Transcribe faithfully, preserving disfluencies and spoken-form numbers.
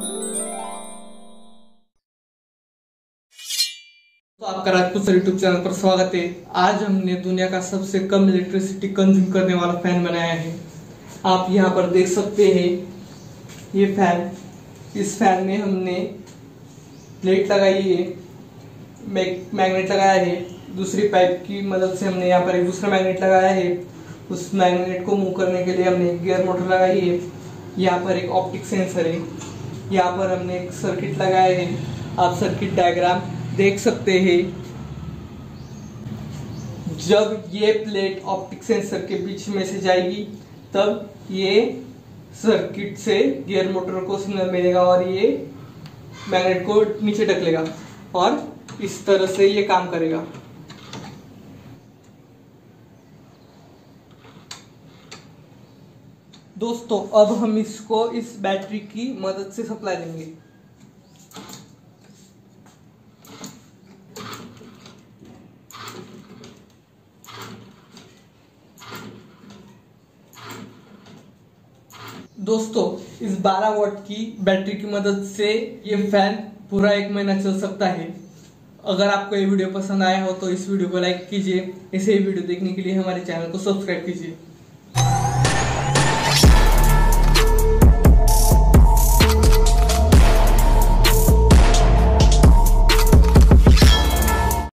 तो आपका Rajput YouTube channel पर स्वागत है। आज हमने दुनिया का सबसे कम इलेक्ट्रिसिटी कंज्यूम करने वाला फैन बनाया है। आप यहाँ पर देख सकते हैं ये फैन। इस फैन में हमने प्लेट लगाई है, मैग्नेट लगाया है। दूसरी पाइप की मदद से हमने यहाँ पर एक दूसरा मैग्नेट लगाया है। उस मैग्नेट को मूव करने के लिए हमने एक गियर मोटर लगाई है। यहाँ पर एक ऑप्टिक सेंसर है। यहाँ पर हमने एक सर्किट लगाया है। आप सर्किट डायग्राम देख सकते हैं। जब ये प्लेट ऑप्टिक सेंसर के बीच में से जाएगी तब ये सर्किट से गियर मोटर को सिग्नल मिलेगा और ये मैग्नेट को नीचे ढकेलेगा और इस तरह से ये काम करेगा। दोस्तों, अब हम इसको इस बैटरी की मदद से सप्लाई देंगे। दोस्तों, इस बारह वॉट की बैटरी की मदद से ये फैन पूरा एक महीना चल सकता है। अगर आपको ये वीडियो पसंद आया हो तो इस वीडियो को लाइक कीजिए। ऐसे ही वीडियो देखने के लिए हमारे चैनल को सब्सक्राइब कीजिए।